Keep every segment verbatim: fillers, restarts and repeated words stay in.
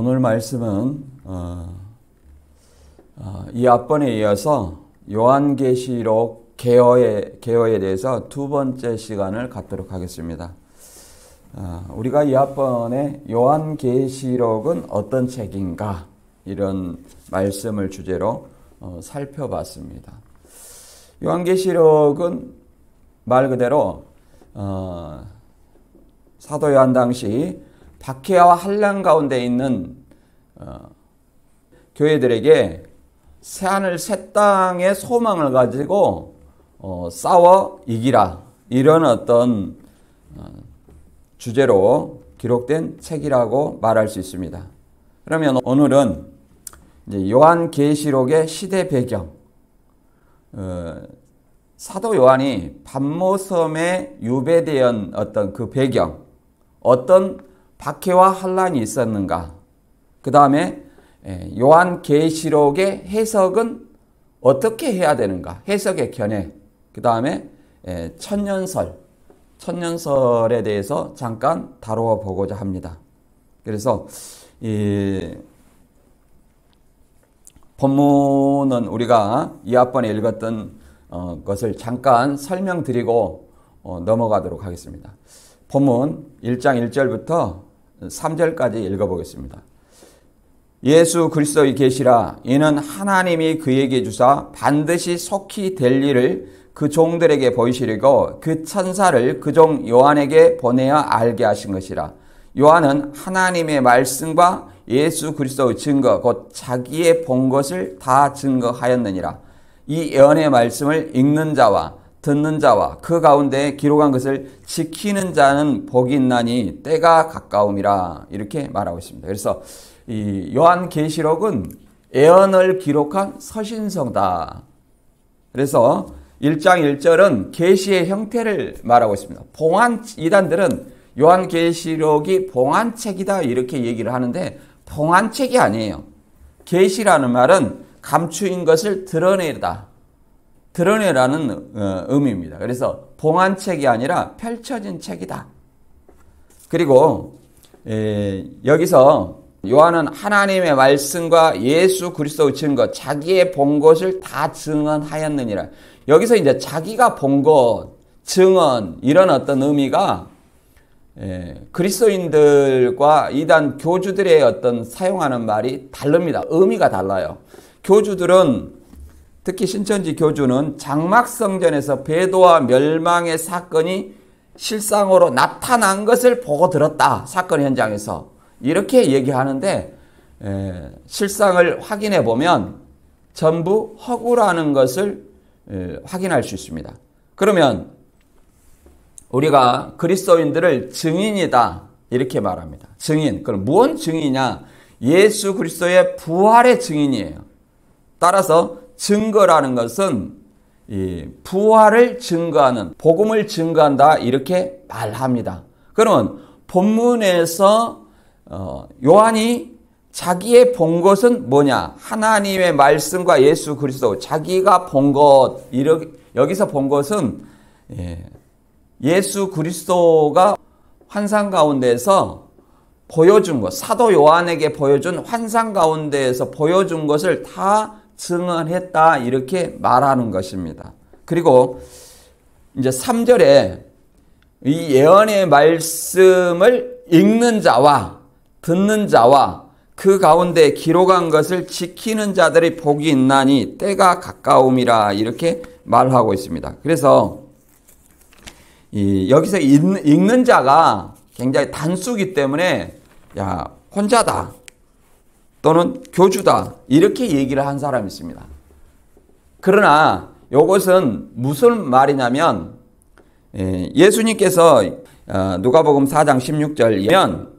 오늘 말씀은 어, 어, 이 앞번에 이어서 요한계시록 개어에, 개어에 대해서 두 번째 시간을 갖도록 하겠습니다. 어, 우리가 이 앞번에 요한계시록은 어떤 책인가 이런 말씀을 주제로 어, 살펴봤습니다. 요한계시록은 말 그대로 어, 사도 요한 당시 박해와 환난 가운데 있는 어, 교회들에게 새하늘 새 땅의 소망을 가지고 어, 싸워 이기라 이런 어떤 어, 주제로 기록된 책이라고 말할 수 있습니다. 그러면 오늘은 이제 요한계시록의 시대 배경, 어, 사도 요한이 pat모섬에 유배되었던 어떤 그 배경, 어떤 박해와 환난이 있었는가, 그 다음에 요한계시록의 해석은 어떻게 해야 되는가, 해석의 견해, 그 다음에 천년설, 천년설에 대해서 잠깐 다루어 보고자 합니다. 그래서 이 본문은 우리가 이 앞번에 읽었던 것을 잠깐 설명드리고 넘어가도록 하겠습니다. 본문 일 장 일 절부터 삼 절까지 읽어보겠습니다. 예수 그리스도의 계시라. 이는 하나님이 그에게 주사 반드시 속히 될 일을 그 종들에게 보이시리고 그 천사를 그 종 요한에게 보내어 알게 하신 것이라. 요한은 하나님의 말씀과 예수 그리스도의 증거 곧 자기의 본 것을 다 증거하였느니라. 이 예언의 말씀을 읽는 자와 듣는 자와 그 가운데 기록한 것을 지키는 자는 복이 있나니 때가 가까움이라 이렇게 말하고 있습니다. 그래서 이 요한계시록은 예언을 기록한 서신서다. 그래서 일 장 일 절은 계시의 형태를 말하고 있습니다. 봉안 이단들은 요한계시록이 봉안책이다 이렇게 얘기를 하는데 봉안책이 아니에요. 계시라는 말은 감추인 것을 드러내다. 드러내라는 의미입니다. 그래서 봉안책이 아니라 펼쳐진 책이다. 그리고 에, 여기서 요한은 하나님의 말씀과 예수 그리스도의 증거, 자기의 본 것을 다 증언하였느니라. 여기서 이제 자기가 본 것, 증언 이런 어떤 의미가 에, 그리스도인들과 이단 교주들의 어떤 사용하는 말이 다릅니다. 의미가 달라요. 교주들은 특히 신천지 교주는 장막성전에서 배도와 멸망의 사건이 실상으로 나타난 것을 보고 들었다. 사건 현장에서. 이렇게 얘기하는데 에, 실상을 확인해 보면 전부 허구라는 것을 에, 확인할 수 있습니다. 그러면 우리가 그리스도인들을 증인이다. 이렇게 말합니다. 증인. 그럼 무슨 증인이냐? 예수 그리스도의 부활의 증인이에요. 따라서 증거라는 것은 이 부활을 증거하는, 복음을 증거한다 이렇게 말합니다. 그러면 본문에서 어, 요한이 자기의 본 것은 뭐냐? 하나님의 말씀과 예수 그리스도, 자기가 본 것, 여기서 본 것은 예수 그리스도가 환상 가운데에서 보여준 것, 사도 요한에게 보여준 환상 가운데에서 보여준 것을 다 증언했다 이렇게 말하는 것입니다. 그리고 이제 삼 절에 이 예언의 말씀을 읽는 자와 듣는 자와 그 가운데 기록한 것을 지키는 자들의 복이 있나니 때가 가까움이라 이렇게 말하고 있습니다. 그래서 이 여기서 읽는, 읽는 자가 굉장히 단수기 때문에 야 혼자다. 또는 교주다 이렇게 얘기를 한 사람이 있습니다. 그러나 이것은 무슨 말이냐면 예수님께서 누가복음 사 장 십육 절이면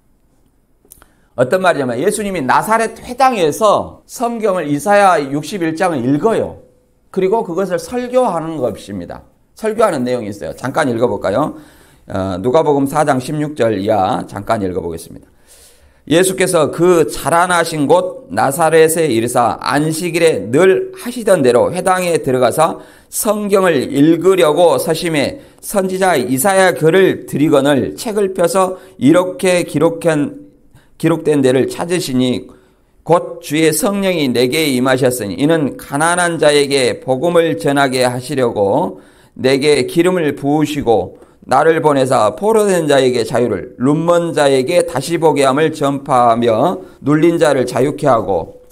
어떤 말이냐면 예수님이 나사렛 회당에서 성경을 이사야 육십일 장을 읽어요. 그리고 그것을 설교하는 것입니다. 설교하는 내용이 있어요. 잠깐 읽어볼까요? 누가복음 사 장 십육 절 이하 잠깐 읽어보겠습니다. 예수께서 그 자라나신 곳 나사렛에 이르사 안식일에 늘 하시던 대로 회당에 들어가서 성경을 읽으려고 서심해 선지자 이사야 글을 들이거늘 책을 펴서 이렇게 기록한 기록된 데를 찾으시니 곧 주의 성령이 내게 임하셨으니 이는 가난한 자에게 복음을 전하게 하시려고 내게 기름을 부으시고 나를 보내사 포로된 자에게 자유를, 눈먼 자에게 다시 보게 함을 전파하며 눌린 자를 자유케 하고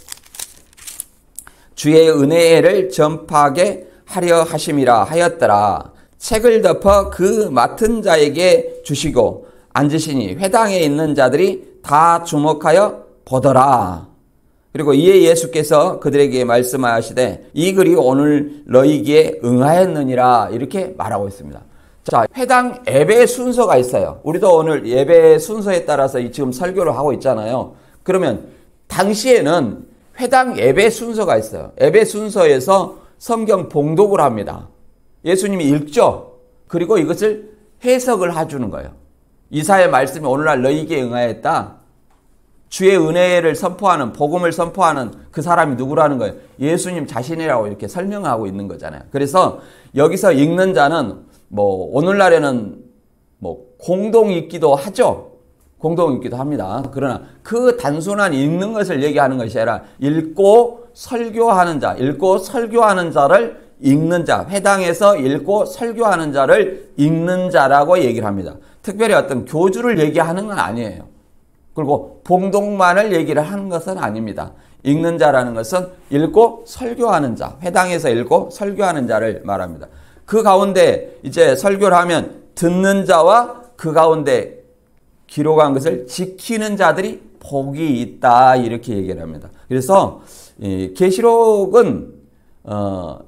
주의 은혜를 전파하게 하려 하심이라 하였더라. 책을 덮어 그 맡은 자에게 주시고 앉으시니 회당에 있는 자들이 다 주목하여 보더라. 그리고 이에 예수께서 그들에게 말씀하시되 이 글이 오늘 너희에게 응하였느니라 이렇게 말하고 있습니다. 자, 회당 예배 순서가 있어요. 우리도 오늘 예배 순서에 따라서 지금 설교를 하고 있잖아요. 그러면 당시에는 회당 예배 순서가 있어요. 예배 순서에서 성경 봉독을 합니다. 예수님이 읽죠. 그리고 이것을 해석을 해주는 거예요. 이사야의 말씀이 오늘날 너희에게 응하였다. 주의 은혜를 선포하는, 복음을 선포하는 그 사람이 누구라는 거예요? 예수님 자신이라고 이렇게 설명하고 있는 거잖아요. 그래서 여기서 읽는 자는 뭐 오늘날에는 뭐 공동 읽기도 하죠. 공동 읽기도 합니다. 그러나 그 단순한 읽는 것을 얘기하는 것이 아니라 읽고 설교하는 자, 읽고 설교하는 자를 읽는 자, 회당에서 읽고 설교하는 자를 읽는 자라고 얘기를 합니다. 특별히 어떤 교주를 얘기하는 건 아니에요. 그리고 봉독만을 얘기를 하는 것은 아닙니다. 읽는 자라는 것은 읽고 설교하는 자, 회당에서 읽고 설교하는 자를 말합니다. 그 가운데 이제 설교를 하면 듣는 자와 그 가운데 기록한 것을 지키는 자들이 복이 있다 이렇게 얘기를 합니다. 그래서 이 계시록은 어,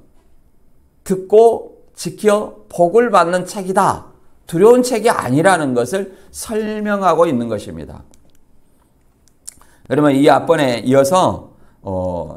듣고 지켜 복을 받는 책이다. 두려운 책이 아니라는 것을 설명하고 있는 것입니다. 그러면 이 앞번에 이어서 어,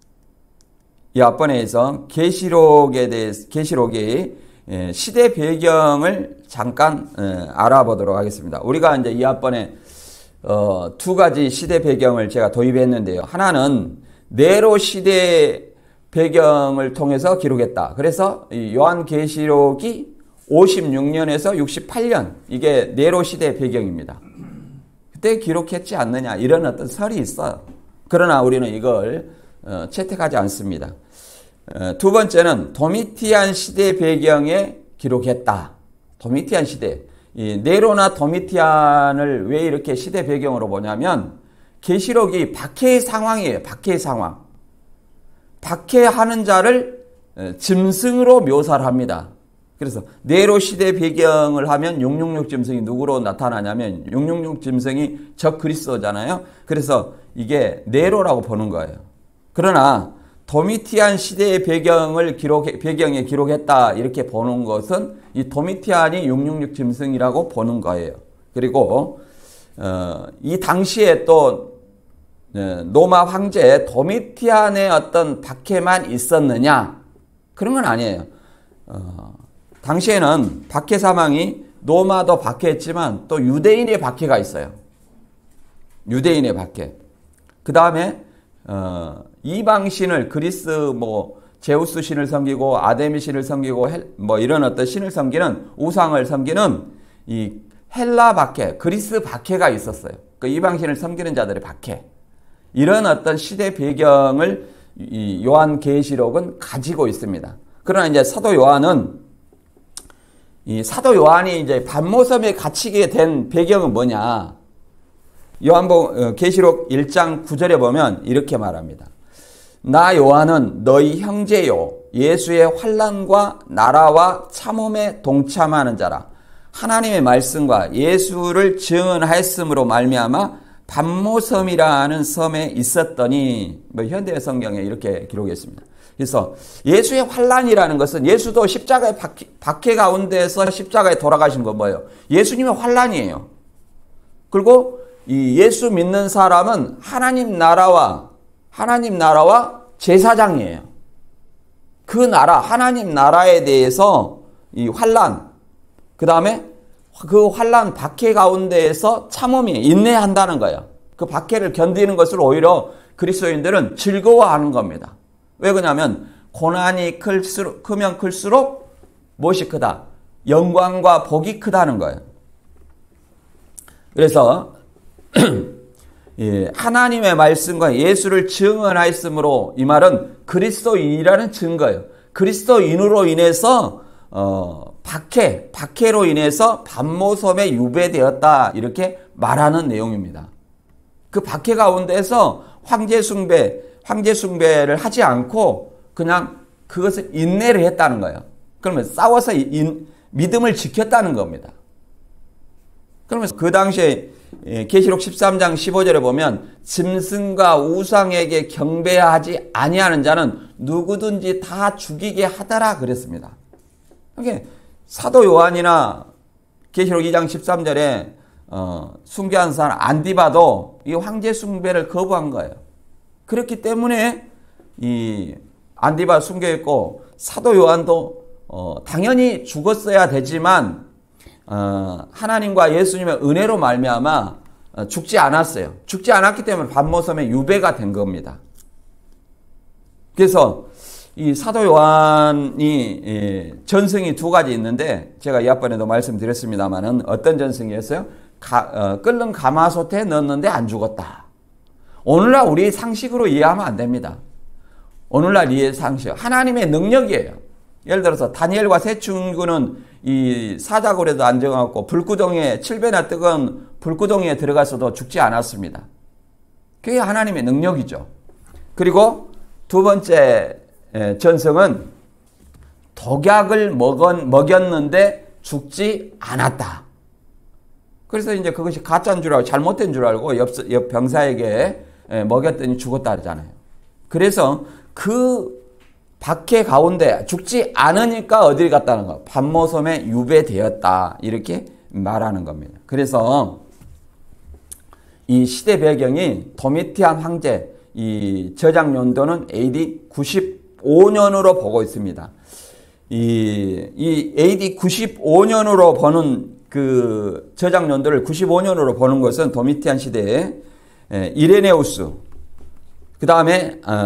이 앞번에서 계시록에 대해서 계시록의 시대 배경을 잠깐 알아보도록 하겠습니다. 우리가 이제 이 앞번에 어, 두 가지 시대 배경을 제가 도입했는데요. 하나는 네로 시대 배경을 통해서 기록했다. 그래서 이 요한계시록이 오십육 년에서 육십팔 년 이게 네로 시대 배경입니다. 그때 기록했지 않느냐 이런 어떤 설이 있어요. 그러나 우리는 이걸 어, 채택하지 않습니다. 어, 두 번째는 도미티안 시대 배경에 기록했다. 도미티안 시대. 이 네로나 도미티안을 왜 이렇게 시대 배경으로 보냐면 계시록이 박해의 상황이에요. 박해의 상황. 박해하는 자를 짐승으로 묘사를 합니다. 그래서 네로 시대 배경을 하면 육백육십육 짐승이 누구로 나타나냐면 육백육십육 짐승이 적 그리스도잖아요. 그래서 이게 네로라고 보는 거예요. 그러나 도미티안 시대의 배경을 기록 배경에 기록했다 이렇게 보는 것은 이 도미티안이 육백육십육 짐승이라고 보는 거예요. 그리고 어, 이 당시에 또 로마 황제 도미티안의 어떤 박해만 있었느냐? 그런 건 아니에요. 어, 당시에는 박해 사망이 로마도 박해했지만 또 유대인의 박해가 있어요. 유대인의 박해. 그 다음에 어, 이방신을 그리스 뭐 제우스 신을 섬기고 아데미 신을 섬기고 헬, 뭐 이런 어떤 신을 섬기는 우상을 섬기는 이 헬라 박해, 그리스 박해가 있었어요. 그 이방신을 섬기는 자들의 박해. 이런 어떤 시대 배경을 이 요한계시록은 가지고 있습니다. 그러나 이제 사도 요한은 이 사도 요한이 이제 pat모섬에 갇히게 된 배경은 뭐냐? 요한복음 계시록 일 장 구 절에 보면 이렇게 말합니다. 나 요한은 너희 형제요 예수의 환난과 나라와 참음에 동참하는 자라. 하나님의 말씀과 예수를 증언하였으므로 말미암아 pat모섬이라는 섬에 있었더니 뭐 현대 성경에 이렇게 기록했습니다. 그래서 예수의 환난이라는 것은 예수도 십자가의 박해, 박해 가운데서 십자가에 돌아가신 건 뭐예요? 예수님의 환난이에요. 그리고 이 예수 믿는 사람은 하나님 나라와 하나님 나라와 제사장이에요. 그 나라 하나님 나라에 대해서 이 환난 그 다음에 그 환난 박해 가운데에서 참음이 인내한다는 거예요. 그 박해를 견디는 것을 오히려 그리스도인들은 즐거워하는 겁니다. 왜 그러냐면 고난이 클수록, 크면 클수록 무엇이 크다? 영광과 복이 크다는 거예요. 그래서 예, 하나님의 말씀과 예수를 증언하였으므로 이 말은 그리스도인이라는 증거예요. 그리스도인으로 인해서 어, 박해, 박해로 인해서 반모섬에 유배되었다 이렇게 말하는 내용입니다. 그 박해 가운데서 황제 숭배, 황제 숭배를 하지 않고 그냥 그것을 인내를 했다는 거예요. 그러면 싸워서 인, 믿음을 지켰다는 겁니다. 그러면서 그 당시에 계시록 십삼 장 십오 절에 보면 짐승과 우상에게 경배하지 아니하는 자는 누구든지 다 죽이게 하더라 그랬습니다. 그러니까 사도 요한이나 계시록 이 장 십삼 절에 어, 숭배한 사람 안디바도 이 황제 숭배를 거부한 거예요. 그렇기 때문에 이 안디바 숭배했고 사도 요한도 어, 당연히 죽었어야 되지만 어, 하나님과 예수님의 은혜로 말미암아 어, 죽지 않았어요. 죽지 않았기 때문에 반모섬에 유배가 된 겁니다. 그래서 이 사도 요한이 예, 전승이 두 가지 있는데 제가 이 앞번에도 말씀드렸습니다만은 어떤 전승이었어요? 가, 어, 끓는 가마솥에 넣었는데 안 죽었다. 오늘날 우리 상식으로 이해하면 안 됩니다. 오늘날 이해 상식 하나님의 능력이에요. 예를 들어서 다니엘과 세 친구는 이 사자굴에도 앉아갖고 불구덩이에 칠 배나 뜨거운 불구덩이에 들어가서도 죽지 않았습니다. 그게 하나님의 능력이죠. 그리고 두 번째 전성은 독약을 먹었, 먹였는데 죽지 않았다. 그래서 이제 그것이 가짜인 줄 알고 잘못된 줄 알고 옆, 옆 병사에게 먹였더니 죽었다 그러잖아요. 그래서 그 박해 가운데 죽지 않으니까 어디를 갔다는 거? 반모섬에 유배되었다. 이렇게 말하는 겁니다. 그래서 이 시대 배경이 도미티안 황제, 이 저작 연도는 에이디 구십오 년으로 보고 있습니다. 이, 이 에이디 구십오 년으로 보는 그 저작 연도를 구십오 년으로 보는 것은 도미티안 시대에 이레네우스, 그 다음에 어,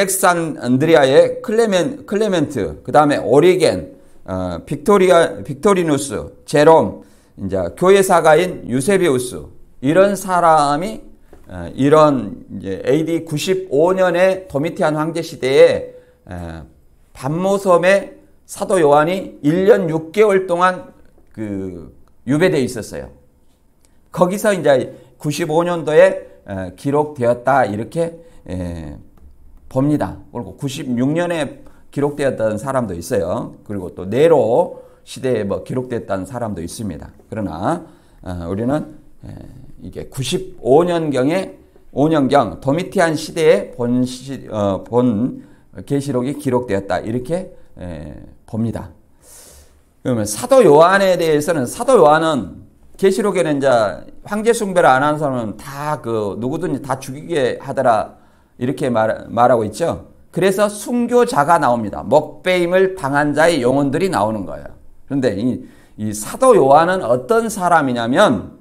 알렉산드리아의 클레멘, 클레멘트, 그 다음에 오리겐, 어, 빅토리아, 빅토리누스, 제롬, 이제 교회사가인 유세비우스 이런 사람이 어, 이런 이제 에이디 구십오 년의 도미티안 황제 시대에 어, 반모섬에 사도 요한이 일 년 육 개월 동안 그 유배되어 있었어요. 거기서 이제 구십오 년도에 어, 기록되었다 이렇게 예, 봅니다. 그리고 구십육 년에 기록되었다는 사람도 있어요. 그리고 또 네로 시대에 뭐 기록됐다는 사람도 있습니다. 그러나 어, 우리는 예, 이게 구십오 년경에 오 년경 도미티안 시대에 본, 시, 어, 본 계시록이 기록되었다 이렇게 예, 봅니다. 그러면 사도 요한에 대해서는 사도 요한은 계시록에는 이제 황제 숭배를 안 하는 사람은 다 그 누구든지 다 죽이게 하더라. 이렇게 말, 말하고 있죠. 그래서 순교자가 나옵니다. 먹배임을 당한 자의 영혼들이 나오는 거예요. 그런데 이, 이 사도 요한은 어떤 사람이냐면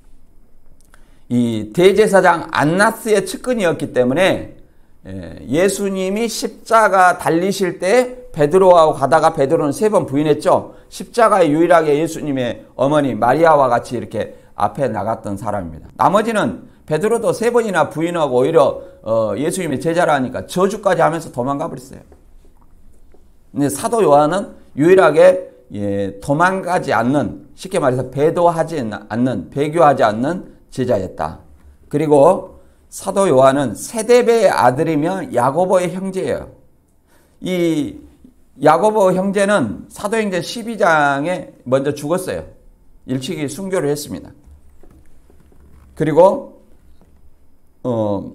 이 대제사장 안나스의 측근이었기 때문에 예수님이 십자가 달리실 때 베드로하고 가다가 베드로는 세 번 부인했죠. 십자가에 유일하게 예수님의 어머니 마리아와 같이 이렇게 앞에 나갔던 사람입니다. 나머지는 베드로도 세 번이나 부인하고 오히려 어, 예수님의 제자라니까 저주까지 하면서 도망가 버렸어요. 근데 사도 요한은 유일하게 예, 도망가지 않는, 쉽게 말해서 배도하지 않는, 배교하지 않는 제자였다. 그리고 사도 요한은 세데베의 아들이며 야고보의 형제예요. 이 야고보 형제는 사도행전 십이 장에 먼저 죽었어요. 일찍이 순교를 했습니다. 그리고 어,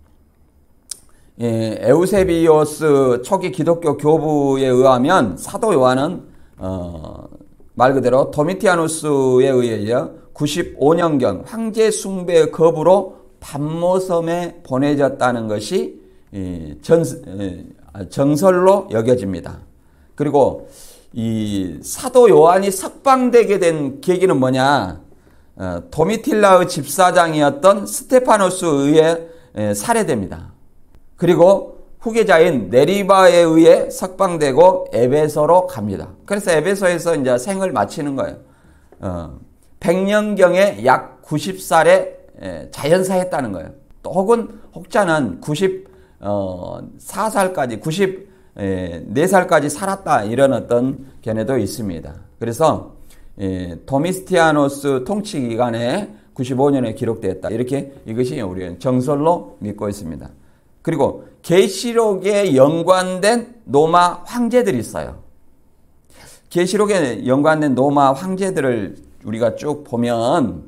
예, 에우세비오스 초기 기독교 교부에 의하면 사도 요한은 어, 말 그대로 도미티아누스에 의해 구십오 년경 황제 숭배 거부로 반모섬에 보내졌다는 것이 전, 정설로 여겨집니다. 그리고 이 사도 요한이 석방되게 된 계기는 뭐냐? 어, 도미틸라의 집사장이었던 스테파노스에 의해 살해됩니다. 그리고 후계자인 네리바에 의해 석방되고 에베소로 갑니다. 그래서 에베소에서 이제 생을 마치는 거예요. 어, 백 년경에 약 구십 살에 자연사했다는 거예요. 또 혹은 혹자는 구십사 살까지 구십사 살까지 살았다 이런 어떤 견해도 있습니다. 그래서 도미티아노스 통치 기간에 구십오 년에 기록되었다. 이렇게 이것이 우리는 정설로 믿고 있습니다. 그리고 계시록에 연관된 로마 황제들이 있어요. 계시록에 연관된 로마 황제들을 우리가 쭉 보면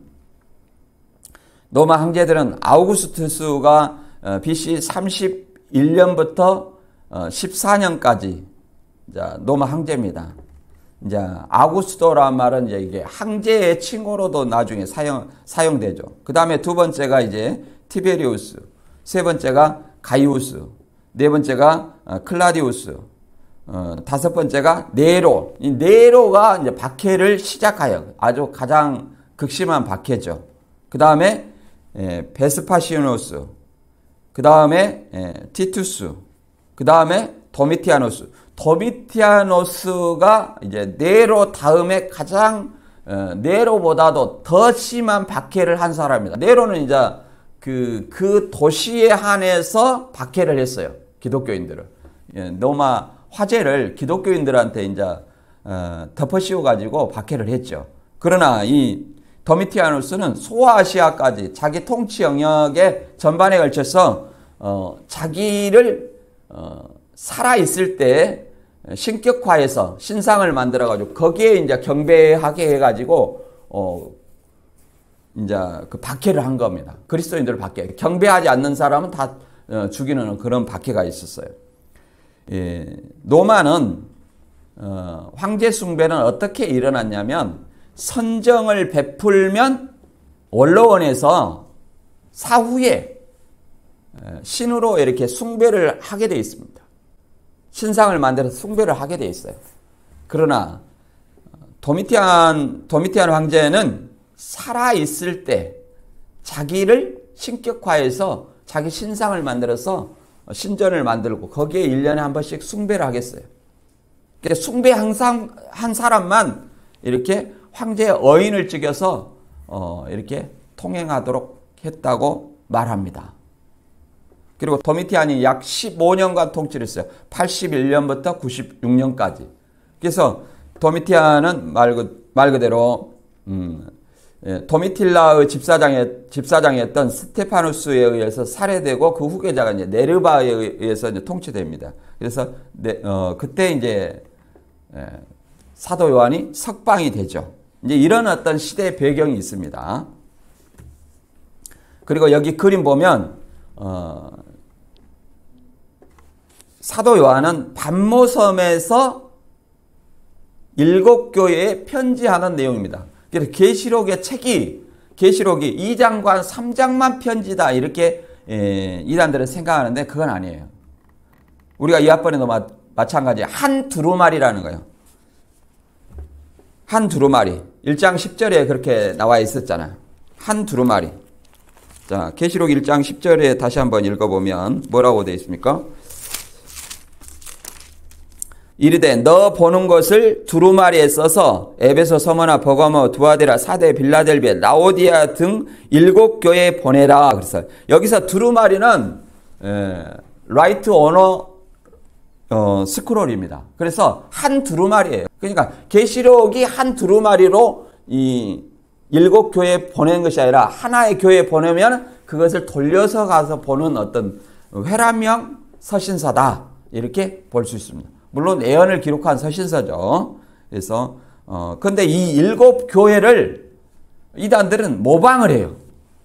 로마 황제들은 아우구스투스가 비씨 삼십일 년부터 십사 년까지 로마 황제입니다. 이제 아우구스토란 말은 이제 이게 황제의 칭호로도 나중에 사용 사용되죠. 그 다음에 두 번째가 이제 티베리우스, 세 번째가 가이우스, 네 번째가 클라디우스, 어, 다섯 번째가 네로. 이 네로가 이제 박해를 시작하여 아주 가장 극심한 박해죠. 그 다음에 베스파시오누스, 그 다음에 티투스, 그 다음에 도미티아노스. 도미티아노스가 이제 네로 다음에 가장 어, 네로보다도 더 심한 박해를 한 사람입니다. 네로는 이제 그, 그 도시에 한해서 박해를 했어요. 기독교인들을. 예, 로마 화제를 기독교인들한테 이제 어, 덮어씌워 가지고 박해를 했죠. 그러나 이 도미티아누스는 소아시아까지 자기 통치 영역의 전반에 걸쳐서 어, 자기를 어, 살아 있을 때 신격화해서 신상을 만들어 가지고 거기에 이제 경배하게 해 가지고 어, 이제 그 박해를 한 겁니다. 그리스도인들을 박해. 경배하지 않는 사람은 다 어, 죽이는 그런 박해가 있었어요. 예, 로마는 어, 황제 숭배는 어떻게 일어났냐면 선정을 베풀면 원로원에서 사후에 신으로 이렇게 숭배를 하게 되어 있습니다. 신상을 만들어서 숭배를 하게 되어 있어요. 그러나 도미티안 도미티안 황제는 살아 있을 때 자기를 신격화해서 자기 신상을 만들어서 신전을 만들고 거기에 일 년에 한 번씩 숭배를 하겠어요. 그래서 숭배 항상 한 사람만 이렇게 황제의 어인을 찍어서 어 이렇게 통행하도록 했다고 말합니다. 그리고 도미티안이 약 십오 년간 통치를 했어요. 팔십일 년부터 구십육 년까지. 그래서 도미티안은 말, 그, 말 그대로 음, 예, 도미틸라의 집사장이, 집사장이었던 스테파누스에 의해서 살해되고 그 후계자가 이제 네르바에 의해서 이제 통치됩니다. 그래서 네, 어, 그때 이제 예, 사도 요한이 석방이 되죠. 이제 이런 어떤 시대 배경이 있습니다. 그리고 여기 그림 보면 어, 사도 요한은 반모섬에서 일곱 교회에 편지하는 내용입니다. 그래서 계시록의 책이 계시록이 이 장과 삼 장만 편지다 이렇게 에, 이단들은 생각하는데 그건 아니에요. 우리가 이 학번에도 마, 마찬가지 한 두루마리라는 거예요. 한 두루마리. 일 장 십 절에 그렇게 나와 있었잖아요. 한 두루마리. 자, 계시록 일 장 십 절에 다시 한번 읽어보면 뭐라고 되어 있습니까? 이르되 너 보는 것을 두루마리에 써서 에베소, 서머나, 버가모, 두아데라, 사데, 빌라델비아, 라오디아 등 일곱 교회에 보내라. 그래서 여기서 두루마리는 에, 라이트 오너 어, 스크롤입니다. 그래서 한 두루마리예요. 그러니까 계시록이 한 두루마리로 이 일곱 교회에 보내는 것이 아니라 하나의 교회에 보내면 그것을 돌려서 가서 보는 어떤 회람형 서신서다 이렇게 볼 수 있습니다. 물론 예언을 기록한 서신서죠. 그래서 어 근데 이 일곱 교회를 이단들은 모방을 해요.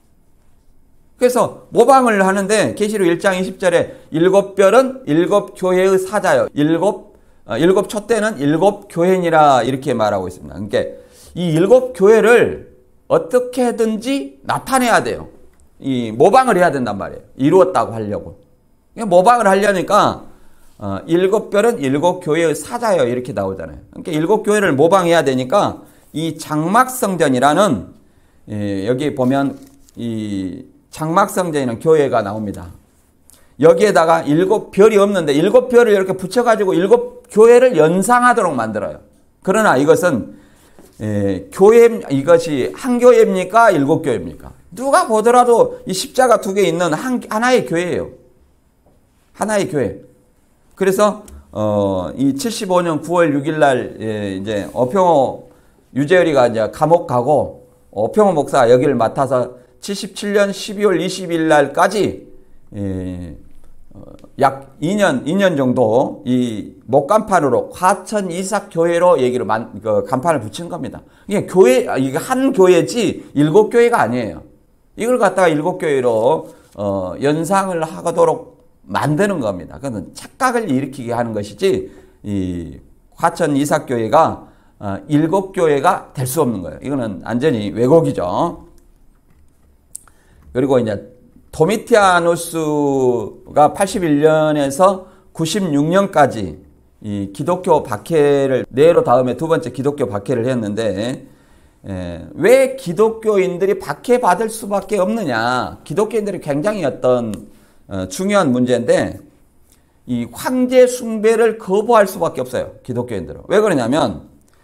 그래서 모방을 하는데 계시록 일 장 이십 절에 일곱 별은 일곱 교회의 사자요. 일곱 어, 일곱 촛대는 일곱 교회니라 이렇게 말하고 있습니다. 그러니까 이 일곱 교회를 어떻게든지 나타내야 돼요. 이 모방을 해야 된단 말이에요. 이루었다고 하려고. 모방을 하려니까 어, 일곱 별은 일곱 교회의 사자요 이렇게 나오잖아요. 그러니까 일곱 교회를 모방해야 되니까 이 장막성전이라는 예, 여기 보면 이 장막성전이라는 교회가 나옵니다. 여기에다가 일곱 별이 없는데 일곱 별을 이렇게 붙여가지고 일곱 교회를 연상하도록 만들어요. 그러나 이것은 에, 교회 이것이 한 교회입니까? 일곱 교회입니까? 누가 보더라도 이 십자가 두 개 있는 한, 하나의 교회예요. 하나의 교회. 그래서 어, 이 칠십오 년 구월 육일 날 예, 이제 어평호 유재열이가 이제 감옥 가고 어평호 목사 여기를 맡아서 칠십칠 년 십이월 이십일 날까지 예, 어, 약 이 년 이 년 정도 이 목간판으로 과천 이삭 교회로 얘기를 만, 그 간판을 붙인 겁니다. 이게 교회 이게 한 교회지 일곱 교회가 아니에요. 이걸 갖다가 일곱 교회로 어, 연상을 하도록 만드는 겁니다. 그건 착각을 일으키게 하는 것이지 이 과천 이삭교회가 어, 일곱 교회가 될 수 없는 거예요. 이거는 완전히 왜곡이죠. 그리고 이제 도미티아누스가 팔십일 년에서 구십육 년까지 이 기독교 박해를 네로 다음에 두 번째 기독교 박해를 했는데 에, 왜 기독교인들이 박해받을 수밖에 없느냐. 기독교인들이 굉장히 어떤 어, 중요한 문제인데 이 황제 숭배를 거부할 수밖에 없어요. 기독교인들은. 왜 그러냐면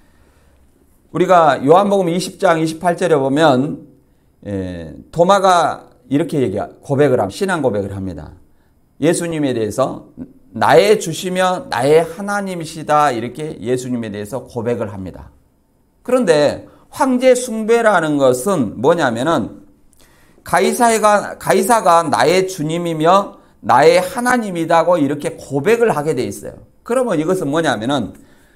우리가 요한복음 이십 장 이십팔 절에 보면 에, 도마가 이렇게 얘기 고백을 합니다. 신앙 고백을 합니다. 예수님에 대해서 나의 주시며 나의 하나님이시다 이렇게 예수님에 대해서 고백을 합니다. 그런데 황제 숭배라는 것은 뭐냐면은 가이사가, 가이사가 나의 주님이며 나의 하나님이다고 이렇게 고백을 하게 돼 있어요. 그러면 이것은 뭐냐면은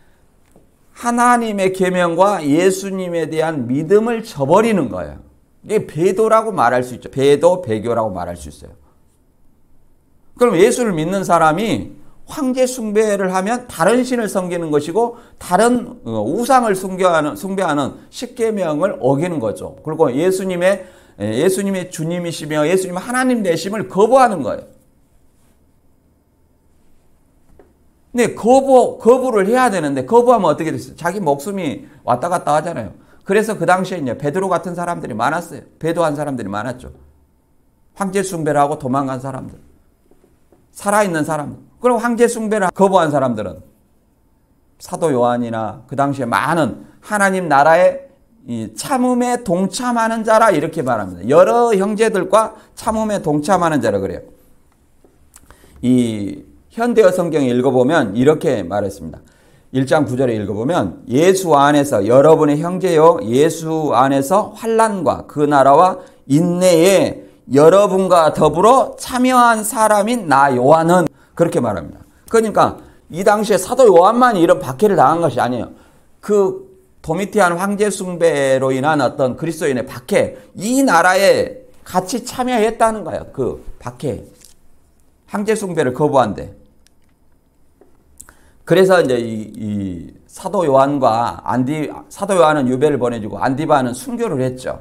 하나님의 계명과 예수님에 대한 믿음을 저버리는 거예요. 이게 배도라고 말할 수 있죠. 배도, 배교라고 말할 수 있어요. 그럼 예수를 믿는 사람이 황제 숭배를 하면 다른 신을 섬기는 것이고 다른 우상을 숭배하는, 숭배하는 십계명을 어기는 거죠. 그리고 예수님의 예수님의 주님이시며 예수님 하나님 되심을 거부하는 거예요. 근데 거부, 거부를 해야 되는데 거부하면 어떻게 됐어요? 자기 목숨이 왔다 갔다 하잖아요. 그래서 그 당시에 이제 베드로 같은 사람들이 많았어요. 배도한 사람들이 많았죠. 황제 숭배를 하고 도망간 사람들. 살아있는 사람들. 그럼 황제 숭배를 거부한 사람들은 사도 요한이나 그 당시에 많은 하나님 나라의 이 참음에 동참하는 자라 이렇게 말합니다. 여러 형제들과 참음에 동참하는 자라 그래요. 이 현대어 성경에 읽어보면 이렇게 말했습니다. 일 장 구 절에 읽어보면 예수 안에서 여러분의 형제요 예수 안에서 환난과 그 나라와 인내에 여러분과 더불어 참여한 사람인 나 요한은 그렇게 말합니다. 그러니까 이 당시에 사도 요한만이 이런 박해를 당한 것이 아니에요. 그 도미티안 황제 숭배로 인한 어떤 그리스도인의 박해, 이 나라에 같이 참여했다는 거예요. 그 박해. 황제 숭배를 거부한대. 그래서 이제 이, 이 사도 요한과 안디, 사도 요한은 유배를 보내주고 안디바는 순교를 했죠.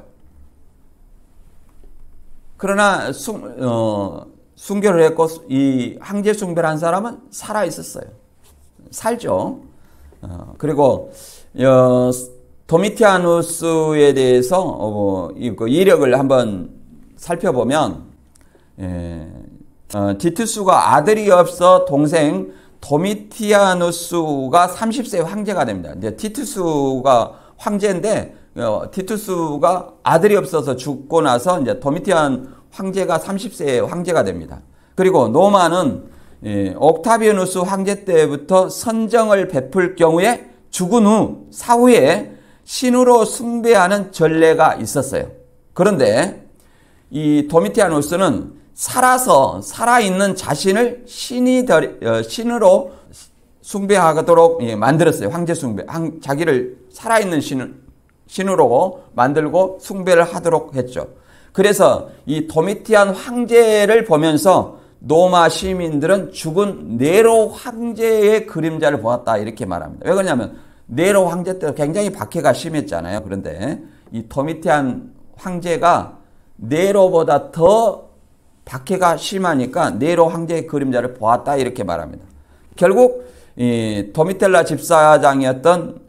그러나 순, 어, 순교를 했고 이 황제 숭배를 한 사람은 살아 있었어요. 살죠. 어, 그리고 어, 도미티아누스에 대해서 어, 이, 그 이력을 한번 살펴보면 예, 어, 디투스가 아들이 없어 동생 도미티아누스가 삼십 세 황제가 됩니다. 이제 티투스가 황제인데 어, 티투스가 아들이 없어서 죽고 나서 이제 도미티안 황제가 삼십 세에 황제가 됩니다. 그리고 노마는 예, 옥타비아누스 황제 때부터 선정을 베풀 경우에 죽은 후 사후에 신으로 숭배하는 전례가 있었어요. 그런데 이 도미티아누스는 살아서 살아있는 자신을 신이 어, 신으로 숭배하도록 예, 만들었어요. 황제 숭배. 한, 자기를 살아있는 신을, 신으로 만들고 숭배를 하도록 했죠. 그래서 이 도미티안 황제를 보면서 노마 시민들은 죽은 네로 황제의 그림자를 보았다 이렇게 말합니다. 왜 그러냐면 네로 황제 때 굉장히 박해가 심했잖아요. 그런데 이 도미티안 황제가 네로보다 더 박해가 심하니까 네로 황제의 그림자를 보았다 이렇게 말합니다. 결국 이 도미텔라 집사장이었던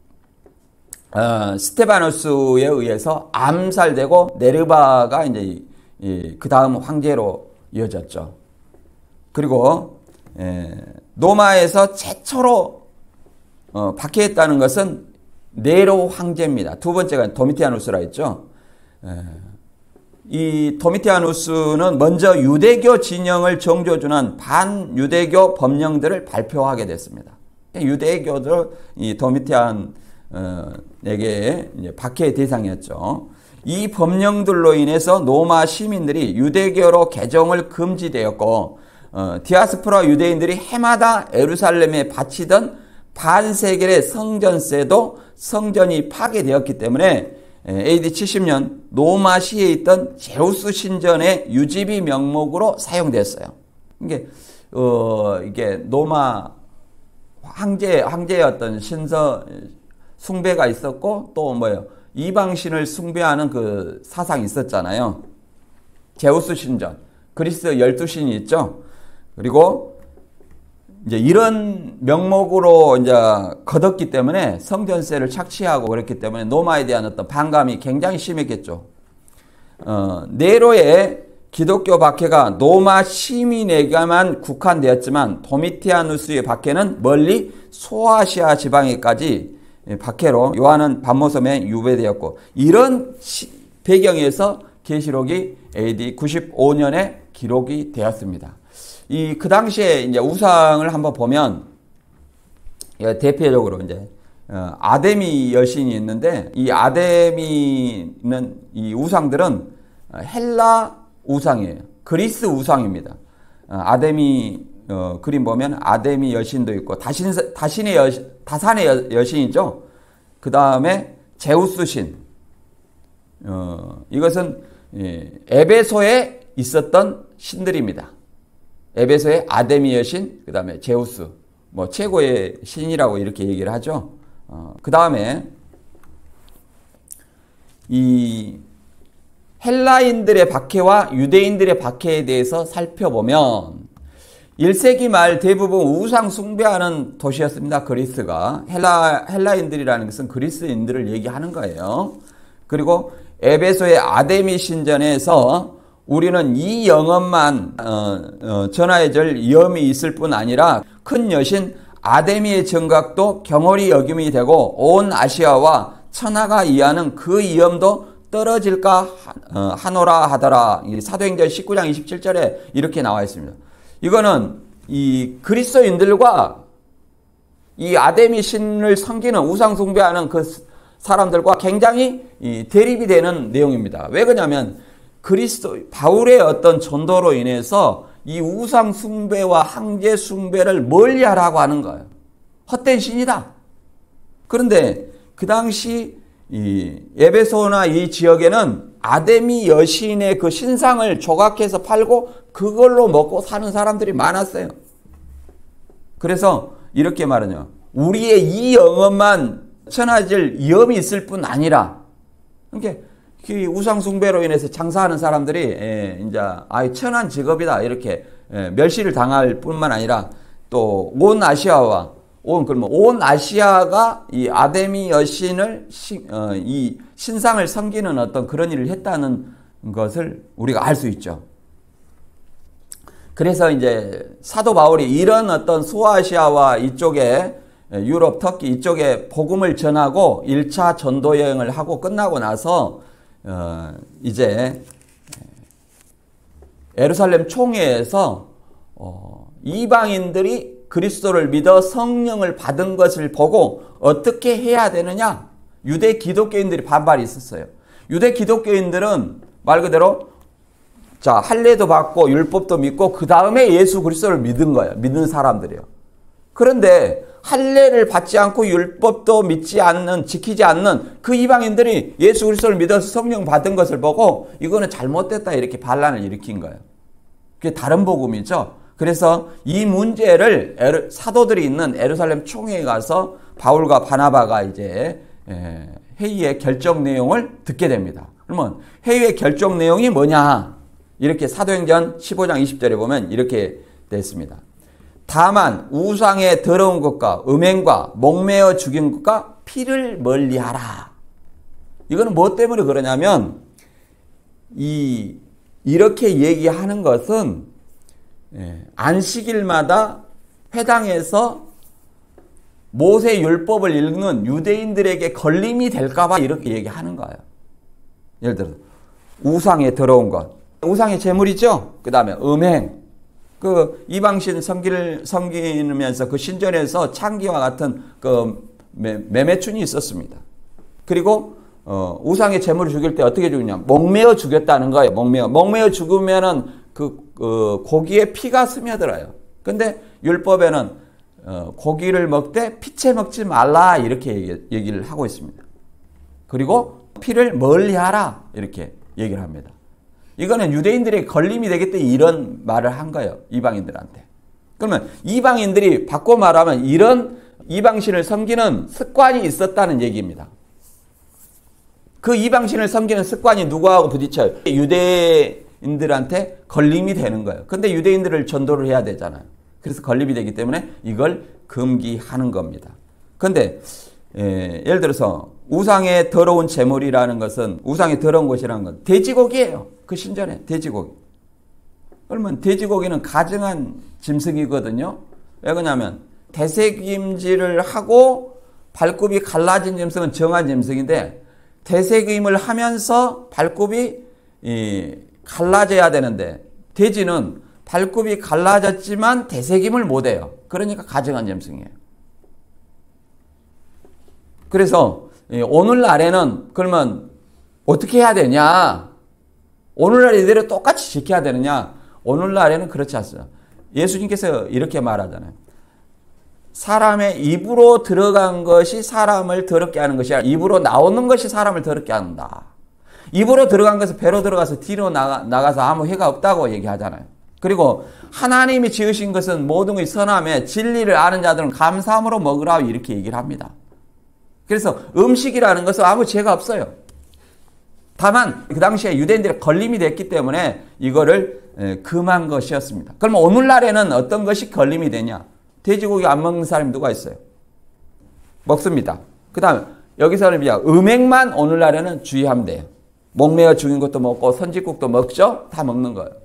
어, 스테바누스에 의해서 암살되고 네르바가 이제 그 다음 황제로 이어졌죠. 그리고 에, 노마에서 최초로 어, 박해했다는 것은 네로 황제입니다. 두 번째가 도미티아누스라 했죠. 이 도미티아누스는 먼저 유대교 진영을 정조준한 반유대교 법령들을 발표하게 됐습니다. 유대교도 이 도미티안에게 박해의 대상이었죠. 이 법령들로 인해서 로마 시민들이 유대교로 개종을 금지되었고, 어, 디아스포라 유대인들이 해마다 예루살렘에 바치던 반세겔의 성전세도 성전이 파괴되었기 때문에 에이디 칠십 년 로마시에 있던 제우스 신전의 유지비 명목으로 사용됐어요. 이게 어 이게 로마 황제 황제의 어떤 신서 숭배가 있었고, 또 뭐예요? 이방신을 숭배하는 그 사상이 있었잖아요. 제우스 신전, 그리스 열두 신이 있죠. 그리고 이제 이런 명목으로 이제 거뒀기 때문에 성전세를 착취하고 그랬기 때문에 로마에 대한 어떤 반감이 굉장히 심했겠죠. 어, 네로의 기독교 박해가 로마 시민에게만 국한되었지만 도미티아누스의 박해는 멀리 소아시아 지방에까지 박해로 요한은 반모섬에 유배되었고, 이런 시, 배경에서 계시록이 에이디 구십오 년에 기록이 되었습니다. 이 그 당시에 이제 우상을 한번 보면 대표적으로 이제 아데미 여신이 있는데, 이 아데미는 이 우상들은 헬라 우상이에요. 그리스 우상입니다. 아데미 어, 그림 보면 아데미 여신도 있고 다신 다신의 여신, 다산의 여, 여신이죠. 그 다음에 제우스 신. 어, 이것은 예, 에베소에 있었던 신들입니다. 에베소의 아데미 여신, 그 다음에 제우스, 뭐 최고의 신이라고 이렇게 얘기를 하죠. 어, 그 다음에 이 헬라인들의 박해와 유대인들의 박해에 대해서 살펴보면 일 세기 말 대부분 우상 숭배하는 도시였습니다. 그리스가. 헬라, 헬라인들이라는 것은 그리스인들을 얘기하는 거예요. 그리고 에베소의 아데미 신전에서 우리는 이 영혼만 어, 어, 전하여질 위험이 있을 뿐 아니라 큰 여신 아데미의 정각도 경홀히 여김이 되고 온 아시아와 천하가 이하는 그 위험도 떨어질까 하노라 하더라. 사도행전 십구 장 이십칠 절에 이렇게 나와 있습니다. 이거는 이 그리스도인들과 이 아데미 신을 섬기는 우상 숭배하는 그 사람들과 굉장히 이 대립이 되는 내용입니다. 왜 그러냐면 그리스도 바울의 어떤 전도로 인해서 이 우상 숭배와 황제 숭배를 멀리하라고 하는 거예요. 헛된 신이다. 그런데 그 당시 이 에베소나 이 지역에는 아데미 여신의 그 신상을 조각해서 팔고 그걸로 먹고 사는 사람들이 많았어요. 그래서 이렇게 말하냐, 우리의 이 영혼만 천하질 위험이 있을 뿐 아니라, 그러니까 그 우상 숭배로 인해서 장사하는 사람들이 예, 이제 아예 천한 직업이다 이렇게 예, 멸시를 당할 뿐만 아니라 또 온 아시아와 온 그러면 온 아시아가 이 아데미 여신을 시, 어, 이 신상을 섬기는 어떤 그런 일을 했다는 것을 우리가 알 수 있죠. 그래서 이제 사도 바울이 이런 어떤 소아시아와 이쪽에 유럽, 터키 이쪽에 복음을 전하고 일 차 전도 여행을 하고 끝나고 나서 어, 이제 예루살렘 총회에서 어, 이방인들이 그리스도를 믿어 성령을 받은 것을 보고 어떻게 해야 되느냐? 유대 기독교인들이 반발이 있었어요. 유대 기독교인들은 말 그대로 자, 할례도 받고 율법도 믿고 그 다음에 예수 그리스도를 믿은 거예요. 믿는 사람들이에요. 그런데 할례를 받지 않고 율법도 믿지 않는, 지키지 않는 그 이방인들이 예수 그리스도를 믿어서 성령 받은 것을 보고 이거는 잘못됐다 이렇게 반란을 일으킨 거예요. 그게 다른 복음이죠. 그래서 이 문제를 에르, 사도들이 있는 예루살렘 총회에 가서 바울과 바나바가 이제 회의의 결정 내용을 듣게 됩니다. 그러면 회의의 결정 내용이 뭐냐? 이렇게 사도행전 십오 장 이십 절에 보면 이렇게 되어 있습니다. 다만 우상의 더러운 것과 음행과 목매어 죽인 것과 피를 멀리하라. 이거는 뭐 때문에 그러냐면 이 이렇게 얘기하는 것은 예, 안식일마다 회당에서 모세 율법을 읽는 유대인들에게 걸림이 될까봐 이렇게 얘기하는 거예요. 예를 들어 우상에 더러운 것, 우상의 제물이죠. 그 다음에 음행, 그 이방신 섬기를 섬기면서 그 신전에서 창기와 같은 그 매매춘이 있었습니다. 그리고 어, 우상의 제물을 죽일 때 어떻게 죽이냐? 목매어 죽였다는 거예요. 목매어. 목매어 죽으면은 그, 그 고기에 피가 스며들어요. 근데 율법에는 어, 고기를 먹되 피채 먹지 말라 이렇게 얘기, 얘기를 하고 있습니다. 그리고 피를 멀리하라 이렇게 얘기를 합니다. 이거는 유대인들의 걸림이 되기 때문에 이런 말을 한 거예요. 이방인들한테. 그러면 이방인들이 바꿔 말하면 이런 이방신을 섬기는 습관이 있었다는 얘기입니다. 그 이방신을 섬기는 습관이 누구하고 부딪혀요? 유대인들한테 걸림이 되는 거예요. 근데 유대인들을 전도를 해야 되잖아요. 그래서 걸림이 되기 때문에 이걸 금기하는 겁니다. 근데 예, 예를 들어서 우상의 더러운 제물이라는 것은, 우상의 더러운 것이라는 건 돼지고기예요. 그 신전에 돼지고기. 그러면 돼지고기는 가증한 짐승이거든요. 왜 그러냐면 대새김질을 하고 발굽이 갈라진 짐승은 정한 짐승인데, 대새김을 하면서 발굽이 이, 갈라져야 되는데 돼지는 발굽이 갈라졌지만 대새김을 못해요. 그러니까 가증한 짐승이에요. 그래서 오늘날에는 그러면 어떻게 해야 되냐? 오늘날 이대로 똑같이 지켜야 되느냐? 오늘날에는 그렇지 않습니다. 예수님께서 이렇게 말하잖아요. 사람의 입으로 들어간 것이 사람을 더럽게 하는 것이 아니라 입으로 나오는 것이 사람을 더럽게 한다. 입으로 들어간 것은 배로 들어가서 뒤로 나가, 나가서 아무 해가 없다고 얘기하잖아요. 그리고 하나님이 지으신 것은 모든 것이 선함에 진리를 아는 자들은 감사함으로 먹으라 이렇게 얘기를 합니다. 그래서 음식이라는 것은 아무 죄가 없어요. 다만 그 당시에 유대인들의 걸림이 됐기 때문에 이거를 금한 것이었습니다. 그럼 오늘날에는 어떤 것이 걸림이 되냐? 돼지고기 안 먹는 사람이 누가 있어요? 먹습니다. 그 다음에 여기서는 그냥 음행만 오늘날에는 주의하면 돼요. 목매어 죽인 것도 먹고 선지국도 먹죠? 다 먹는 거예요.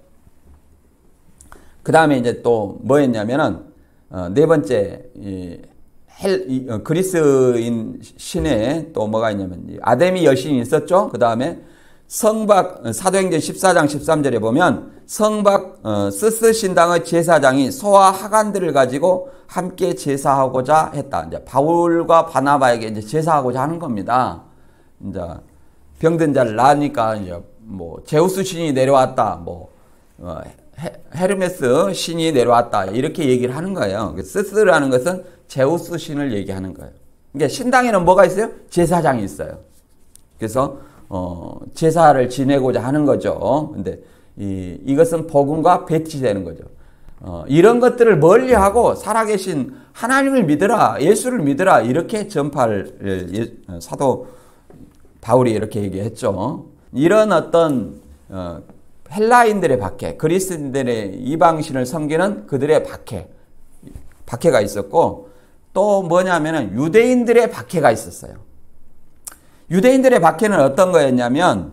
그 다음에 이제 또 뭐였냐면은 어, 네 번째 이 헬, 이, 어, 그리스인 신에 또 뭐가 있냐면 아데미 여신이 있었죠. 그 다음에 성박 사도행전 십사 장 십삼 절에 보면 성박 어, 스스 신당의 제사장이 소와 하간들을 가지고 함께 제사하고자 했다. 이제 바울과 바나바에게 이제 제사하고자 하는 겁니다. 이제 병든 자를 나으니까 이제 뭐 제우스 신이 내려왔다. 뭐 어, 헤, 헤르메스 신이 내려왔다. 이렇게 얘기를 하는 거예요. 스스라는 것은 제우스 신을 얘기하는 거예요. 그러니까 신당에는 뭐가 있어요? 제사장이 있어요. 그래서 어, 제사를 지내고자 하는 거죠. 근데 이, 이것은 복음과 배치되는 거죠. 어, 이런 것들을 멀리하고 살아계신 하나님을 믿으라, 예수를 믿으라 이렇게 전파를 예, 사도 바울이 이렇게 얘기했죠. 이런 어떤 어, 헬라인들의 박해, 그리스인들의 이방신을 섬기는 그들의 박해, 박해가 있었고 또 뭐냐면은 유대인들의 박해가 있었어요. 유대인들의 박해는 어떤 거였냐면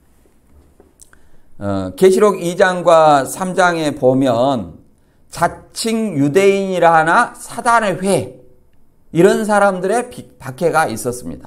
어, 계시록 이 장과 삼 장에 보면 자칭 유대인이라 하나 사단의 회 이런 사람들의 박해가 있었습니다.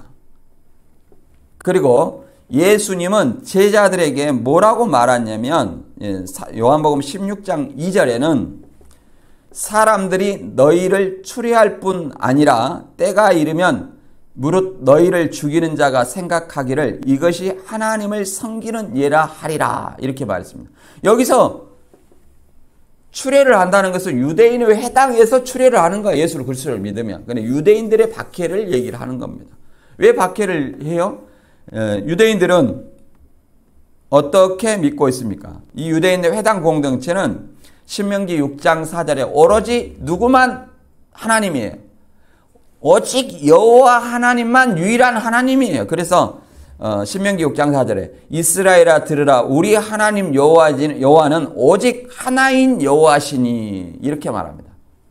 그리고 예수님은 제자들에게 뭐라고 말했냐면 요한복음 십육 장 이 절에는 사람들이 너희를 추리할 뿐 아니라 때가 이르면 무릇 너희를 죽이는 자가 생각하기를 이것이 하나님을 섬기는 예라 하리라 이렇게 말했습니다. 여기서 추례를 한다는 것은 유대인의 해당해서 추례를 하는 거예요. 예수를 그리스도를 믿으면. 근데 유대인들의 박해를 얘기를 하는 겁니다. 왜 박해를 해요? 유대인들은 어떻게 믿고 있습니까? 이 유대인의 회당 공동체는 신명기 육 장 사 절에 오로지 누구만 하나님이에요. 오직 여호와 하나님만 유일한 하나님이에요. 그래서 어, 신명기 육 장 사 절에 이스라엘아 들으라 우리 하나님 여호와는, 여호와는 오직 하나인 여호와시니 이렇게 말합니다.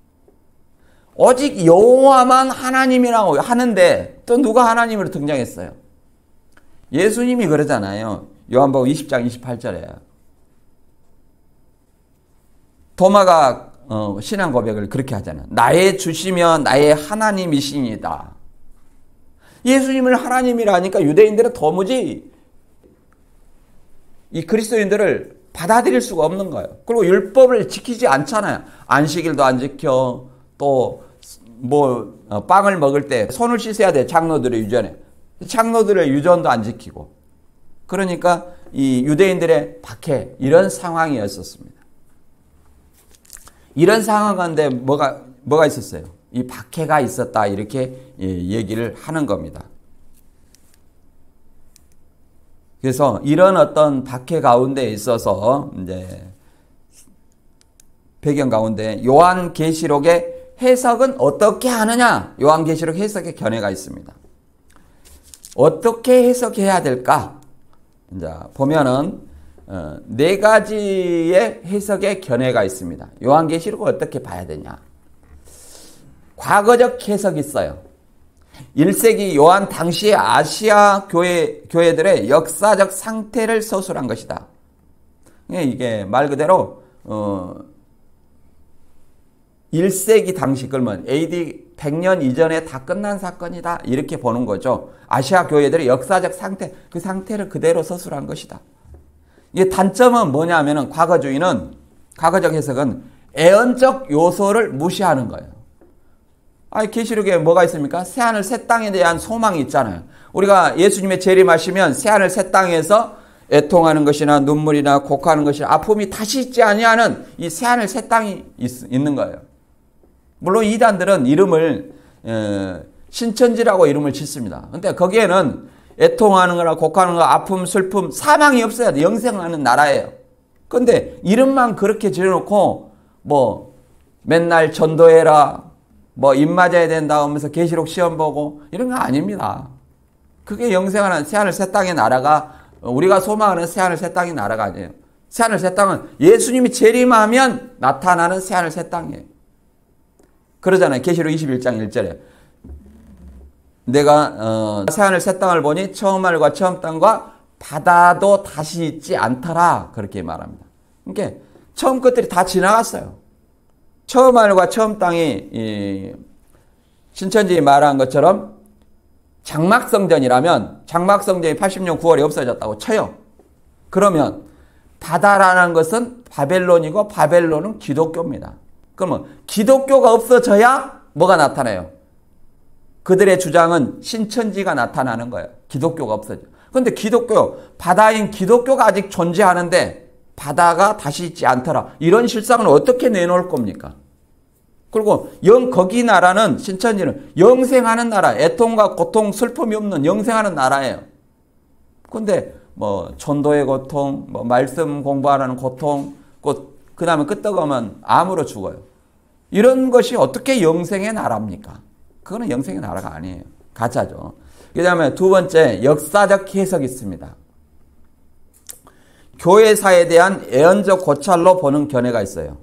오직 여호와만 하나님이라고 하는데 또 누가 하나님으로 등장했어요? 예수님이 그러잖아요. 요한복음 이십 장 이십팔 절에 도마가 어, 신앙 고백을 그렇게 하잖아요. 나의 주시며 나의 하나님이시니다. 예수님을 하나님이라니까 유대인들은 도무지 이 그리스도인들을 받아들일 수가 없는 거예요. 그리고 율법을 지키지 않잖아요. 안식일도 안 지켜. 또 뭐 빵을 먹을 때 손을 씻어야 돼. 장로들의 유전에. 장로들의 유전도 안 지키고. 그러니까 이 유대인들의 박해, 이런 상황이었었습니다. 이런 상황 가운데 뭐가 뭐가 있었어요? 이 박해가 있었다, 이렇게 얘기를 하는 겁니다. 그래서 이런 어떤 박해 가운데 있어서 이제 배경 가운데 요한계시록의 해석은 어떻게 하느냐? 요한계시록 해석의 견해가 있습니다. 어떻게 해석해야 될까? 이제 보면은 어, 네 가지의 해석의 견해가 있습니다. 요한계시록을 어떻게 봐야 되냐? 과거적 해석이 있어요. 일 세기 요한 당시의 아시아 교회, 교회들의 역사적 상태를 서술한 것이다. 이게 말 그대로 어, 일 세기 당시, 그러면 에이디 백 년 이전에 다 끝난 사건이다, 이렇게 보는 거죠. 아시아 교회들의 역사적 상태, 그 상태를 그대로 서술한 것이다. 이게 단점은 뭐냐면은 과거주의는, 과거적 해석은 애언적 요소를 무시하는 거예요. 아니, 계시록에 뭐가 있습니까? 새하늘 새 땅에 대한 소망이 있잖아요. 우리가 예수님의 재림하시면 새하늘 새 땅에서 애통하는 것이나 눈물이나 곡하는 것이나 아픔이 다시 있지 아니하는 이 새하늘 새 땅이 있, 있는 거예요. 물론 이단들은 이름을 에, 신천지라고 이름을 짓습니다. 근데 거기에는 애통하는 거나 곡하는 거, 아픔, 슬픔, 사망이 없어야 돼. 영생하는 나라예요. 근데 이름만 그렇게 지어놓고 뭐 맨날 전도해라, 뭐 입 맞아야 된다 하면서 계시록 시험 보고 이런 거 아닙니다. 그게 영생하는 새하늘 새 땅의 나라가, 우리가 소망하는 새하늘 새 땅의 나라가 아니에요. 새하늘 새 땅은 예수님이 재림하면 나타나는 새하늘 새 땅이에요. 그러잖아요. 계시록 이십일 장 일 절에 내가 어, 새하늘 새 땅을 보니 처음 하늘과 처음 땅과 바다도 다시 있지 않더라, 그렇게 말합니다. 그러니까 처음 것들이 다 지나갔어요. 처음 하늘과 처음 땅이 이 신천지 말한 것처럼 장막성전이라면 장막성전이 팔십 년 구월에 없어졌다고 쳐요. 그러면 바다라는 것은 바벨론이고 바벨론은 기독교입니다. 그러면 기독교가 없어져야 뭐가 나타나요? 그들의 주장은 신천지가 나타나는 거예요. 기독교가 없어져. 그런데 기독교, 바다인 기독교가 아직 존재하는데 바다가 다시 있지 않더라, 이런 실상은 어떻게 내놓을 겁니까? 그리고 영, 거기 나라는, 신천지는 영생하는 나라, 애통과 고통, 슬픔이 없는 영생하는 나라예요. 근데 뭐 전도의 고통, 뭐 말씀 공부하라는 고통, 그 다음에 끄떡하면 암으로 죽어요. 이런 것이 어떻게 영생의 나라입니까? 그거는 영생의 나라가 아니에요. 가짜죠. 그 다음에 두 번째, 역사적 해석이 있습니다. 교회사에 대한 애언적 고찰로 보는 견해가 있어요.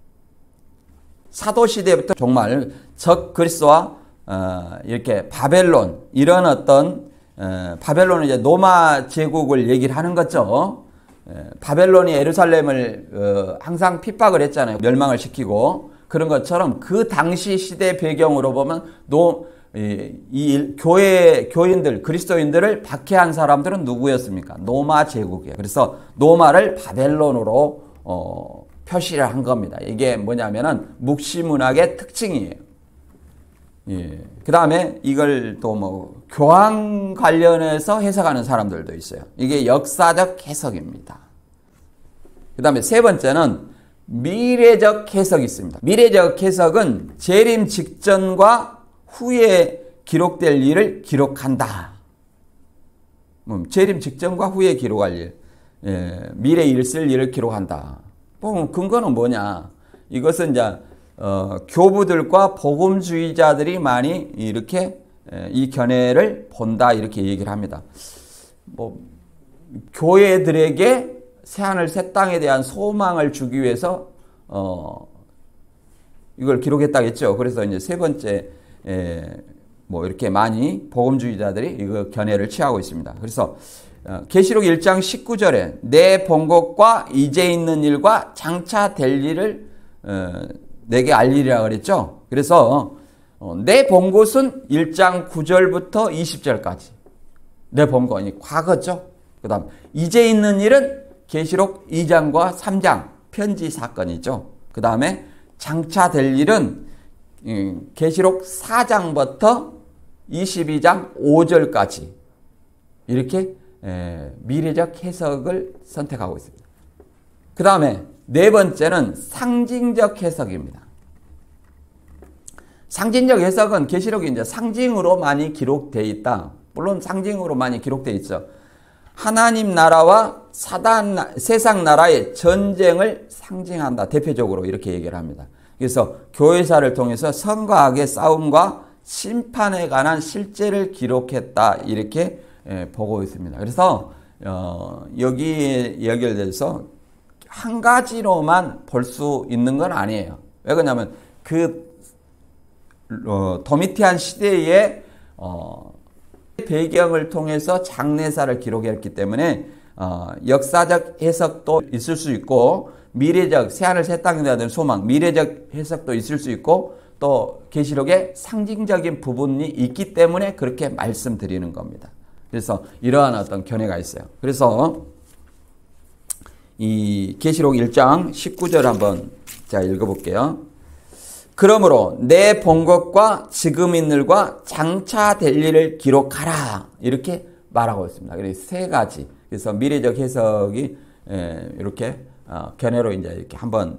사도시대부터 정말 적 그리스와 어, 이렇게 바벨론, 이런 어떤 어, 바벨론은 이제 로마 제국을 얘기를 하는 거죠. 에, 바벨론이 예루살렘을 어, 항상 핍박을 했잖아요. 멸망을 시키고. 그런 것처럼 그 당시 시대 배경으로 보면 노, 이, 이 교회 교인들, 그리스도인들을 박해한 사람들은 누구였습니까? 로마 제국이에요. 그래서 로마를 바벨론으로 어, 표시를 한 겁니다. 이게 뭐냐면은 묵시문학의 특징이에요. 예. 그 다음에 이걸 또 뭐 교황 관련해서 해석하는 사람들도 있어요. 이게 역사적 해석입니다. 그 다음에 세 번째는 미래적 해석이 있습니다. 미래적 해석은 재림 직전과 후에 기록될 일을 기록한다. 뭐 재림 직전과 후에 기록할 일, 예, 미래 일 쓸 일을 기록한다. 뭐 근거는 뭐냐? 이것은 이제 어, 교부들과 복음주의자들이 많이 이렇게 예, 이 견해를 본다, 이렇게 얘기를 합니다. 뭐 교회들에게 새하늘 새 땅에 대한 소망을 주기 위해서 어, 이걸 기록했다겠죠. 그래서 이제 세 번째, 에, 뭐 이렇게 많이 복음주의자들이 이거 견해를 취하고 있습니다. 그래서 어, 계시록 일 장 십구 절에 내 본 것과 이제 있는 일과 장차 될 일을 어, 내게 알리리라 그랬죠. 그래서 어, 내 본 것은 일 장 구 절부터 이십 절까지 내 본 거, 과거죠. 그 다음 이제 있는 일은 계시록 이 장과 삼 장 편지 사건이죠. 그 다음에 장차 될 일은 계시록 사 장부터 이십이 장 오 절까지 이렇게 미래적 해석을 선택하고 있습니다. 그 다음에 네 번째는 상징적 해석입니다. 상징적 해석은 계시록이 이제 상징으로 많이 기록되어 있다. 물론 상징으로 많이 기록되어 있죠. 하나님 나라와 사단 세상 나라의 전쟁을 상징한다. 대표적으로 이렇게 얘기를 합니다. 그래서 교회사를 통해서 선과 악의 싸움과 심판에 관한 실제를 기록했다. 이렇게 보고 있습니다. 그래서 어, 여기에 연결돼서 한 가지로만 볼 수 있는 건 아니에요. 왜 그러냐면 그 어, 도미티안 시대의 어, 배경을 통해서 장례사를 기록했기 때문에 어, 역사적 해석도 있을 수 있고 미래적 새하늘 새 땅에 대한 소망, 미래적 해석도 있을 수 있고 또 계시록에 상징적인 부분이 있기 때문에 그렇게 말씀드리는 겁니다. 그래서 이러한 어떤 견해가 있어요. 그래서 이 계시록 일 장 십구 절 한번 제가 읽어볼게요. 그러므로 내 본 것과 지금 있는 일과 장차 될 일을 기록하라. 이렇게 말하고 있습니다. 그래서 세 가지. 그래서 미래적 해석이 이렇게 견해로 이제 이렇게 한번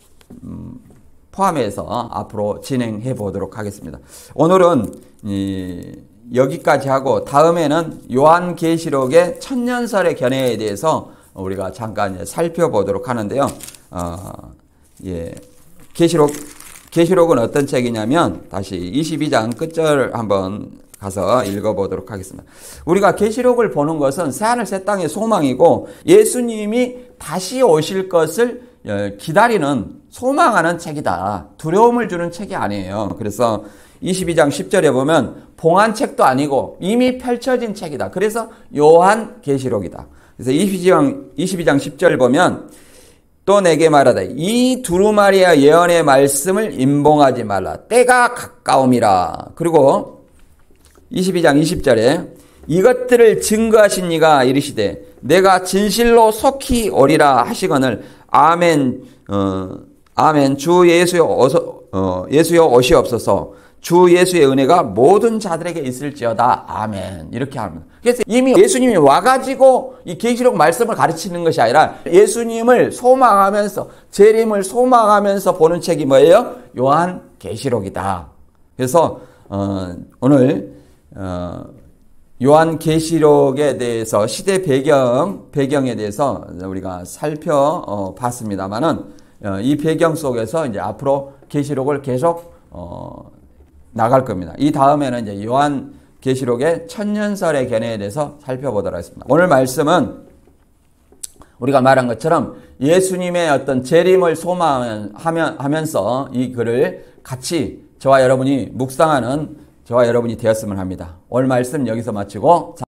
포함해서 앞으로 진행해 보도록 하겠습니다. 오늘은 여기까지 하고 다음에는 요한계시록의 천년설의 견해에 대해서 우리가 잠깐 살펴보도록 하는데요. 어, 예, 계시록 계시록은 어떤 책이냐면 다시 이십이 장 끝절 한번 가서 읽어보도록 하겠습니다. 우리가 계시록을 보는 것은 새하늘 새 땅의 소망이고 예수님이 다시 오실 것을 기다리는 소망하는 책이다. 두려움을 주는 책이 아니에요. 그래서 이십이 장 십 절에 보면 봉한 책도 아니고 이미 펼쳐진 책이다. 그래서 요한계시록이다. 그래서 이십이 장 십 절 보면 또 내게 말하다. 이 두루마리아 예언의 말씀을 임봉하지 말라. 때가 가까움이라. 그리고 이십이 장 이십 절에 이것들을 증거하신 이가 이르시되 내가 진실로 속히 오리라 하시거늘 아멘. 어, 아멘. 주 예수여 어서 어, 예수여 오시옵소서. 주 예수의 은혜가 모든 자들에게 있을지어다. 아멘. 이렇게 합니다. 그래서 이미 예수님이 와가지고 이 계시록 말씀을 가르치는 것이 아니라 예수님을 소망하면서 재림을 소망하면서 보는 책이 뭐예요? 요한계시록이다. 그래서 어, 오늘 어, 요한계시록에 대해서 시대 배경 배경에 대해서 우리가 살펴봤습니다만은 어, 이 배경 속에서 이제 앞으로 계시록을 계속 어, 나갈 겁니다. 이 다음에는 이제 요한계시록의 천년설의 견해에 대해서 살펴보도록 하겠습니다. 오늘 말씀은 우리가 말한 것처럼 예수님의 어떤 재림을 소망하면서 이 글을 같이 저와 여러분이 묵상하는 저와 여러분이 되었으면 합니다. 오늘 말씀 여기서 마치고